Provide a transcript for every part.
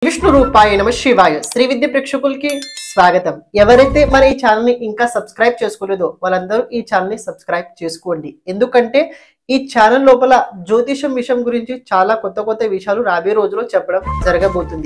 విష్ణు రూపాయ నమ శివాయ శ్రీ విద్య ప్రేక్షకులకి స్వాగతం. ఎవరైతే మన ఈ ఛానల్ ని ఇంకా సబ్స్క్రైబ్ చేసుకోలేదో వాళ్ళందరూ ఈ ఛానల్ ని సబ్స్క్రైబ్ చేసుకోండి. ఎందుకంటే ఈ ఛానల్ లోపల జ్యోతిషం విషయం గురించి చాలా కొత్త విషయాలు రాబోయే రోజుల్లో చెప్పడం జరగబోతుంది.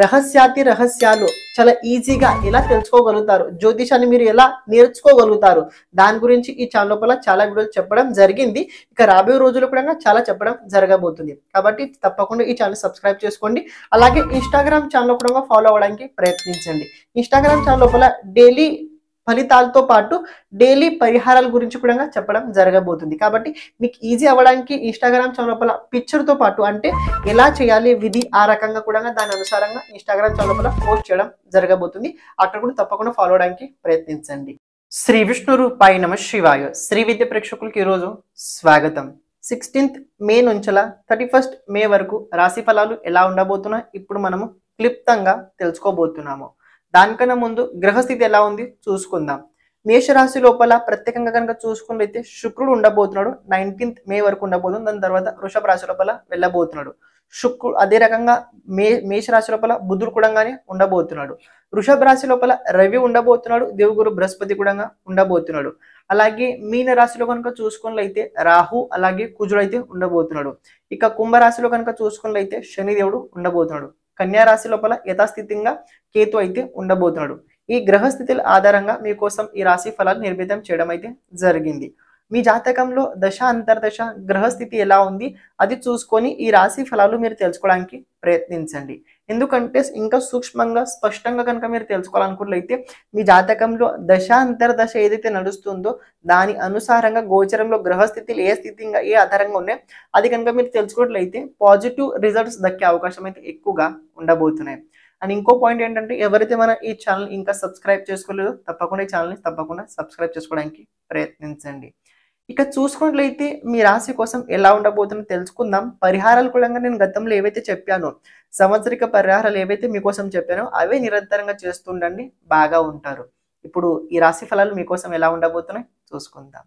రహస్యాలు చాలా ఈజీగా ఎలా తెలుసుకోగలుగుతారు, జ్యోతిషాన్ని మీరు ఎలా నేర్చుకోగలుగుతారు, దాని గురించి ఈ ఛానల్ లోపల చాలా వీడియోలు చెప్పడం జరిగింది. ఇక రాబోయే రోజుల్లో కూడా చాలా చెప్పడం జరగబోతుంది. కాబట్టి తప్పకుండా ఈ ఛానల్ సబ్స్క్రైబ్ చేసుకోండి. అలాగే ఇన్స్టాగ్రామ్ ఛానల్ కూడా ఫాలో అవ్వడానికి ప్రయత్నించండి. ఇన్స్టాగ్రామ్ ఛానల్ లోపల డైలీ ఫలితాలతో పాటు డైలీ పరిహారాల గురించి కూడా చెప్పడం జరగబోతుంది. కాబట్టి మీకు ఈజీ అవ్వడానికి ఇన్స్టాగ్రామ్ ఛానల్ లోపల పిక్చర్తో పాటు అంటే ఎలా చేయాలి విధి ఆ రకంగా కూడా దాని అనుసారంగా ఇన్స్టాగ్రామ్ ఛానల్ లోపల పోస్ట్ చేయడం జరగబోతుంది. అక్కడ కూడా తప్పకుండా ఫాలో అవడానికి ప్రయత్నించండి. శ్రీ విష్ణు రూపాయ నమ శివాయ శ్రీ విద్య ప్రేక్షకులకి ఈరోజు స్వాగతం. 16th మే నుంచి 31st మే వరకు రాశి ఫలాలు ఎలా ఉండబోతున్నాయి ఇప్పుడు మనము క్లుప్తంగా తెలుసుకోబోతున్నాము. దానికన్నా ముందు గ్రహస్థితి ఎలా ఉంది చూసుకుందాం. మేషరాశి లోపల ప్రత్యేకంగా కనుక చూసుకున్నట్లయితే శుక్రుడు ఉండబోతున్నాడు. 19th మే వరకు ఉండబోతుంది. దాని తర్వాత వృషభ రాశి లోపల వెళ్ళబోతున్నాడు శుక్రుడు. అదే రకంగా మేషరాశి లోపల బుధుడు కూడా ఉండబోతున్నాడు. వృషభ రాశి లోపల రవి ఉండబోతున్నాడు. దేవుగురు బృహస్పతి కూడా ఉండబోతున్నాడు. అలాగే మీన రాశిలో కనుక చూసుకున్నట్లయితే రాహు అలాగే కుజుడు అయితే ఉండబోతున్నాడు. ఇక కుంభరాశిలో కనుక చూసుకున్నట్లయితే శనిదేవుడు ఉండబోతున్నాడు. కన్యా రాశి లోపల యథాస్థితిగా కేతు అయితే ఉండబోతున్నాడు. ఈ గ్రహస్థితుల ఆధారంగా మీకోసం ఈ రాశి ఫలాలు నిర్మితం చేయడం అయితే జరిగింది. మీ జాతకంలో దశ అంతర్దశ గ్రహస్థితి ఎలా ఉంది అది చూసుకొని ఈ రాశి ఫలాలు మీరు తెలుసుకోవడానికి ప్రయత్నించండి. ఎందుకంటే ఇంకా సూక్ష్మంగా స్పష్టంగా కనుక మీరు తెలుసుకోవాలనుకున్నట్లయితే మీ జాతకంలో దశ అంతర్దశ ఏదైతే నడుస్తుందో దాని అనుసారంగా గోచరంలో గ్రహస్థితులు ఏ స్థితిగా ఏ ఆధారంగా ఉన్నాయో అది కనుక మీరు తెలుసుకున్నట్లయితే పాజిటివ్ రిజల్ట్స్ దక్కే అవకాశం అయితే ఎక్కువగా ఉండబోతున్నాయి. అండ్ ఇంకో పాయింట్ ఏంటంటే ఎవరైతే మన ఈ ఛానల్ ఇంకా సబ్స్క్రైబ్ చేసుకోలేదో తప్పకుండా ఈ ఛానల్ని తప్పకుండా సబ్స్క్రైబ్ చేసుకోవడానికి ప్రయత్నించండి. ఇక చూసుకున్నట్లయితే మీ రాశి కోసం ఎలా ఉండబోతుందో తెలుసుకుందాం. పరిహారాలు కూడా నేను గతంలో ఏవైతే చెప్పానో సంవత్సరిక పరిహారాలు ఏవైతే మీకోసం చెప్పానో అవే నిరంతరంగా చేస్తుండండి, బాగా ఉంటారు. ఇప్పుడు ఈ రాశి ఫలాలు మీకోసం ఎలా ఉండబోతున్నాయి చూసుకుందాం.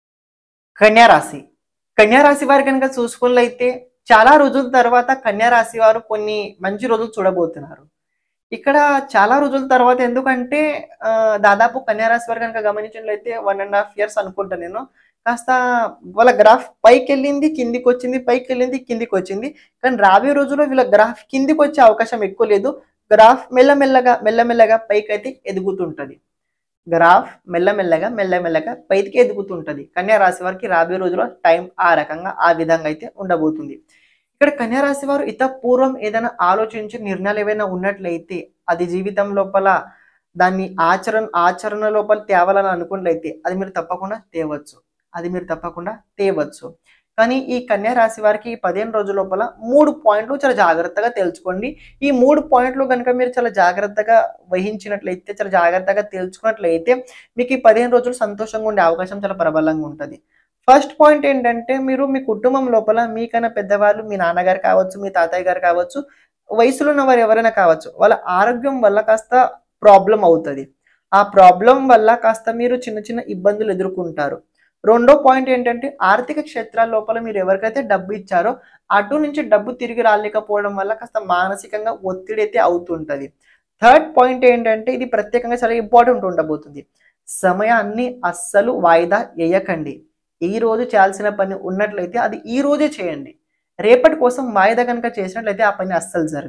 కన్యారాశి. కన్యారాశి వారి కనుక చూసుకున్నట్లయితే చాలా రోజుల తర్వాత కన్యారాశి వారు కొన్ని మంచి రోజులు చూడబోతున్నారు. ఇక్కడ చాలా రోజుల తర్వాత ఎందుకంటే దాదాపు కన్యారాశి వారు కనుక గమనించినట్లయితే 1.5 years అనుకుంటా నేను కాస్త వాళ్ళ గ్రాఫ్ పైకి వెళ్ళింది కిందికి వచ్చింది, పైకి వెళ్ళింది కిందికి వచ్చింది. కానీ రాబోయే రోజుల్లో వీళ్ళ గ్రాఫ్ కిందికి వచ్చే అవకాశం ఎక్కువ లేదు. గ్రాఫ్ మెల్లమెల్లగా పైకి అయితే ఎదుగుతుంటది. గ్రాఫ్ మెల్లమెల్లగా పైకి ఎదుగుతుంటది. కన్యా రాశి వారికి రాబోయే రోజుల్లో టైం ఆ రకంగా ఆ విధంగా అయితే ఉండబోతుంది. ఇక్కడ కన్యా రాశి వారు పూర్వం ఏదైనా ఆలోచించి నిర్ణయాలు ఏవైనా ఉన్నట్లయితే అది జీవితం లోపల దాన్ని ఆచరణ లోపల తేవాలని అనుకున్నట్లయితే అది మీరు తప్పకుండా తేవచ్చు. కానీ ఈ కన్యా రాశి వారికి ఈ 15 రోజుల లోపల 3 పాయింట్లు చాలా జాగ్రత్తగా తెలుసుకోండి. ఈ 3 పాయింట్లు కనుక మీరు చాలా జాగ్రత్తగా వహించినట్లయితే చాలా జాగ్రత్తగా తెలుసుకున్నట్లయితే మీకు ఈ 15 రోజులు సంతోషంగా ఉండే అవకాశం చాలా ప్రబలంగా ఉంటుంది. ఫస్ట్ పాయింట్ ఏంటంటే మీరు మీ కుటుంబం లోపల మీకన్నా పెద్దవాళ్ళు మీ నాన్నగారు కావచ్చు, మీ తాతయ్య గారు కావచ్చు, వయసులో ఉన్న వారు ఎవరైనా కావచ్చు, వాళ్ళ ఆరోగ్యం వల్ల కాస్త ప్రాబ్లం అవుతుంది. ఆ ప్రాబ్లం వల్ల కాస్త మీరు చిన్న ఇబ్బందులు ఎదుర్కొంటారు. రెండో పాయింట్ ఏంటంటే ఆర్థిక క్షేత్రాల లోపల మీరు ఎవరికైతే డబ్బు ఇచ్చారో అటు నుంచి డబ్బు తిరిగి రాలేకపోవడం వల్ల కాస్త మానసికంగా ఒత్తిడి అయితే అవుతుంటది. థర్డ్ పాయింట్ ఏంటంటే ఇది ప్రత్యేకంగా చాలా ఇంపార్టెంట్ ఉండబోతుంది. సమయాన్ని అస్సలు వాయిదా వేయకండి. ఈ రోజు చేయాల్సిన పని ఉన్నట్లయితే అది ఈ రోజే చేయండి. రేపటి కోసం వాయిదా కనుక చేసినట్లయితే ఆ పని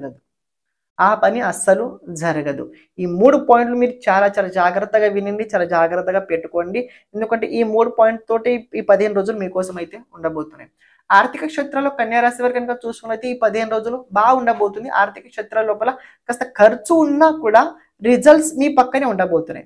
అస్సలు జరగదు. ఈ 3 పాయింట్లు మీరు చాలా జాగ్రత్తగా వినండి, చాలా జాగ్రత్తగా పెట్టుకోండి. ఎందుకంటే ఈ 3 పాయింట్ తోటి ఈ 15 రోజులు మీకోసం అయితే ఉండబోతున్నాయి. ఆర్థిక క్షేత్రంలో కన్యా రాశి వారు కనుక చూసుకున్నైతే ఈ 15 రోజులు బాగా ఉండబోతుంది. ఆర్థిక క్షేత్రాల లోపల కాస్త ఖర్చు ఉన్నా కూడా రిజల్ట్స్ మీ పక్కనే ఉండబోతున్నాయి.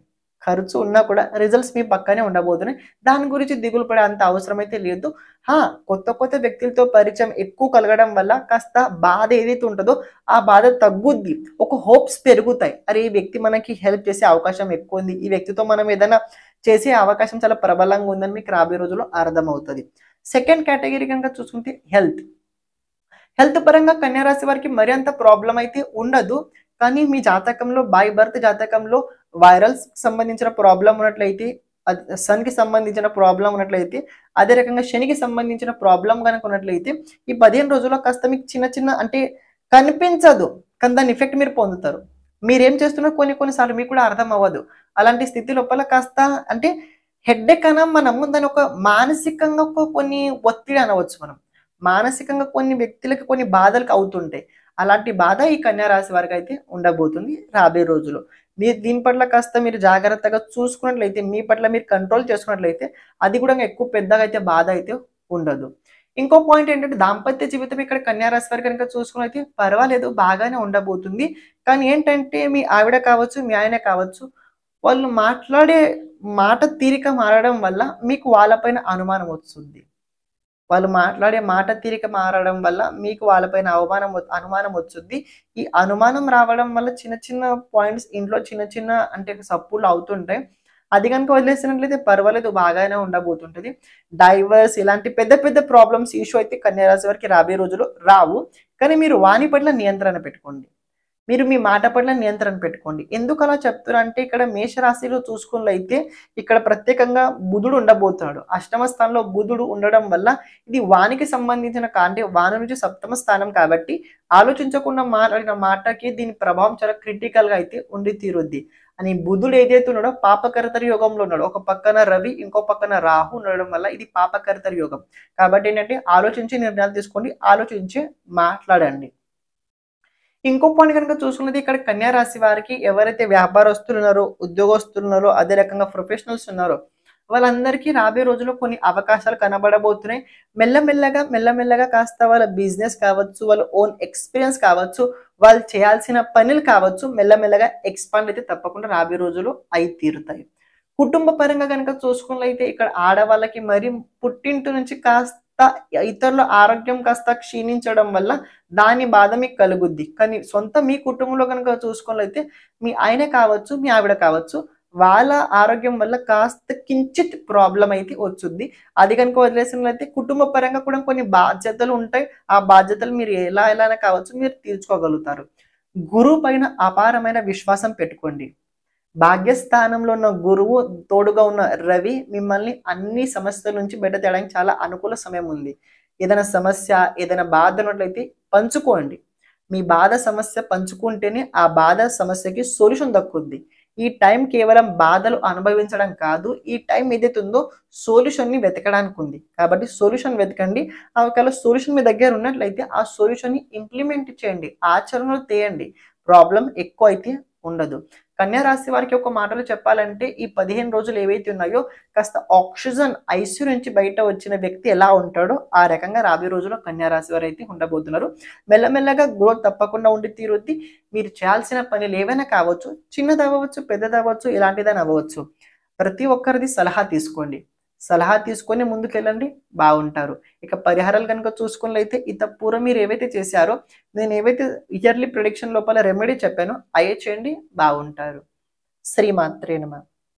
దాని గురించి దిగులు పడే అంత అవసరం అయితే లేదు. కొత్త వ్యక్తులతో పరిచయం ఎక్కువ కలగడం వల్ల కాస్త బాధ ఏదైతే ఉంటుందో ఆ బాధ తగ్గుద్ది. ఒక హోప్స్ పెరుగుతాయి. అరే ఈ వ్యక్తి మనకి హెల్ప్ చేసే అవకాశం ఎక్కువ ఉంది, ఈ వ్యక్తితో మనం ఏదైనా చేసే అవకాశం చాలా ప్రబలంగా ఉందని మీకు రాబోయే రోజుల్లో అర్థమవుతుంది. సెకండ్ కేటగిరీ కనుక చూసుకుంటే హెల్త్ పరంగా కన్యా రాశి వారికి మరి అంత ప్రాబ్లం అయితే ఉండదు. కానీ మీ జాతకంలో బై బర్త్ జాతకంలో వైరల్స్ సంబంధించిన ప్రాబ్లం ఉన్నట్లయితే, సన్ కి సంబంధించిన ప్రాబ్లం ఉన్నట్లయితే, అదే రకంగా శనికి సంబంధించిన ప్రాబ్లం కనుక ఉన్నట్లయితే ఈ 15 రోజుల్లో కాస్త మీకు చిన్న అంటే కనిపించదు కానీ దాని ఎఫెక్ట్ మీరు పొందుతారు. మీరేం చేస్తున్నారు కొన్నిసార్లు మీకు కూడా అర్థం అవ్వదు. అలాంటి స్థితి లోపల కాస్త అంటే హెడ్‌ఏక్ అనం మనము దాన్ని ఒక మానసికంగా కొన్ని ఒత్తిడి అనవచ్చు మనం. మానసికంగా కొన్ని వ్యక్తులకి కొన్ని బాధలకు అవుతుంటాయి. అలాంటి బాధ ఈ కన్యా రాశి వారికైతే ఉండబోతుంది రాబోయే రోజుల్లో. మీరు దీని పట్ల కాస్త మీరు జాగ్రత్తగా చూసుకున్నట్లయితే, మీ పట్ల మీరు కంట్రోల్ చేసుకున్నట్లయితే అది కూడా ఎక్కువ పెద్దగా అయితే బాధ అయితే ఉండదు. ఇంకో పాయింట్ ఏంటంటే దాంపత్య జీవితం ఇక్కడ కన్యా రాశి వారు కనుక చూసుకున్నట్లయితే పర్వాలేదు బాగానే ఉండబోతుంది. కానీ ఏంటంటే మీ ఆవిడ కావచ్చు, మీ ఆయన కావచ్చు, వాళ్ళు మాట్లాడే మాట తీరిక మారడం వల్ల మీకు వాళ్ళపైన అనుమానం వస్తుంది. వాళ్ళు మాట్లాడే మాట తీరిక మారడం వల్ల మీకు వాళ్ళపైన అనుమానం వచ్చుద్ది. ఈ అనుమానం రావడం వల్ల చిన్న చిన్న పాయింట్స్ ఇంట్లో చిన్న చిన్న అంటే సప్పుళ్ళు అవుతుంటాయి. అది గనుక వదిలేసినట్లయితే పర్వాలేదు బాగానే ఉండబోతుంటది. డైవర్స్ ఇలాంటి పెద్ద పెద్ద ప్రాబ్లమ్స్ ఇష్యూ అయితే కన్యా రాశి వారికి రాబోయే రోజుల్లో రావు. కానీ మీరు వాని పట్ల నియంత్రణ పెట్టుకోండి. మీరు మీ మాట పట్ల నియంత్రణ పెట్టుకోండి. ఎందుకు అలా చెప్తున్నానంటే ఇక్కడ మేషరాశిలో చూసుకున్నట్లయితే ఇక్కడ ప్రత్యేకంగా బుధుడు ఉండబోతున్నాడు. అష్టమ స్థానంలో బుధుడు ఉండడం వల్ల ఇది వానికి సంబంధించిన అంటే వాని నుంచి సప్తమ స్థానం కాబట్టి ఆలోచించకుండా మాట్లాడిన మాటకి దీని ప్రభావం చాలా క్రిటికల్‌గా అయితే ఉండి తీరుద్ది. అని బుధుడు ఏదైతే ఉన్నాడో పాపకర్తరి యోగంలో ఉన్నాడు. ఒక పక్కన రవి, ఇంకో పక్కన రాహు ఉండడం వల్ల ఇది పాపకర్తరి యోగం. కాబట్టి ఏంటంటే ఆలోచించి నిర్ణయాలు తీసుకోండి. ఆలోచించి మాట్లాడండి. ఇంకో పాయింట్ కనుక చూసుకున్నది ఇక్కడ కన్యా రాశి వారికి ఎవరైతే వ్యాపారస్తులు ఉన్నారో, ఉద్యోగస్తులు ఉన్నారో, అదే రకంగా ప్రొఫెషనల్స్ ఉన్నారో వాళ్ళందరికీ రాబోయే రోజుల్లో కొన్ని అవకాశాలు కనబడబోతున్నాయి. మెల్లమెల్లగా కాస్త వాళ్ళ బిజినెస్ కావచ్చు, వాళ్ళ ఓన్ ఎక్స్‌పీరియన్స్ కావచ్చు, వాళ్ళు చేయాల్సిన పనులు కావచ్చు, మెల్లమెల్లగా ఎక్స్‌పాండ్ అయితే తప్పకుండా రాబోయే రోజుల్లో అయి తీరుతాయి. కుటుంబ పరంగా గనుక చూసుకున్నట్లయితే ఇక్కడ ఆడవాళ్ళకి మరి పుట్టింటి నుంచి కాస్త ఇతరుల ఆరోగ్యం కాస్త క్షీణించడం వల్ల దాని బాధ మీకు కలుగుద్ది. కానీ మీ కుటుంబంలో గనుక చూసుకున్నట్లయితే మీ ఆయన కావచ్చు, మీ ఆవిడ కావచ్చు, వాళ్ళ ఆరోగ్యం వల్ల కాస్త కించిత్ ప్రాబ్లమ్ అయితే వచ్చుద్ది. అది కనుక వదిలేసినట్లయితే కుటుంబ పరంగా కూడా కొన్ని బాధ్యతలు ఉంటాయి. ఆ బాధ్యతలు మీరు ఎలానే కావచ్చు మీరు తీర్చుకోగలుగుతారు. గురువు పైన అపారమైన విశ్వాసం పెట్టుకోండి. భాగ్యస్థానంలో ఉన్న గురువు, తోడుగా ఉన్న రవి మిమ్మల్ని అన్ని సమస్యల నుంచి బయట తేయడానికి చాలా అనుకూల సమయం ఉంది. ఏదైనా సమస్య, ఏదైనా బాధ ఉన్నట్లయితే పంచుకోండి. మీ బాధ సమస్య పంచుకుంటేనే ఆ బాధ సమస్యకి సొల్యూషన్ దక్కుద్ది. ఈ టైం కేవలం బాధలు అనుభవించడం కాదు. ఈ టైం ఏదైతే ఉందో సొల్యూషన్‌ని వెతకడానికి ఉంది. కాబట్టి సొల్యూషన్ వెతకండి. ఒకవేళ సొల్యూషన్ మీ దగ్గర ఉన్నట్లయితే ఆ సొల్యూషన్‌ని ఇంప్లిమెంట్ చేయండి. ఆచరణలో తేయండి. ప్రాబ్లమ్ ఎక్కువ అయితే ఉండదు. కన్యా రాశి వారికి ఒక మాటలో చెప్పాలంటే ఈ 15 రోజులు ఏవైతే ఉన్నాయో కాస్త ఆక్సిజన్ ఐసీయూ నుంచి బయట వచ్చిన వ్యక్తి ఎలా ఉంటాడో ఆ రకంగా రాబోయే రోజుల్లో కన్యా రాశి వారు అయితే ఉండబోతున్నారు. మెల్లమెల్లగా గ్రోత్ తప్పకుండా ఉండి తీరుద్ది. మీరు చేయాల్సిన పనులు ఏవైనా కావచ్చు, చిన్నదవ్వచ్చు, పెద్దదవ్వచ్చు, ఎలాంటిదైనా అవ్వచ్చు. ప్రతి ఒక్కరిది సలహా తీసుకోండి. సలహా తీసుకొని ముందుకెళ్ళండి, బాగుంటారు. ఇక పరిహారాలు కనుక చూసుకున్నట్లయితే పూర్వం మీరు ఏవైతే చేశారో నేను ఏవైతే ఇయర్లీ ప్రిడిక్షన్ లోపల రెమెడీ చెప్పానో అయ్యే చేయండి, బాగుంటారు. శ్రీమాత్రే నమః.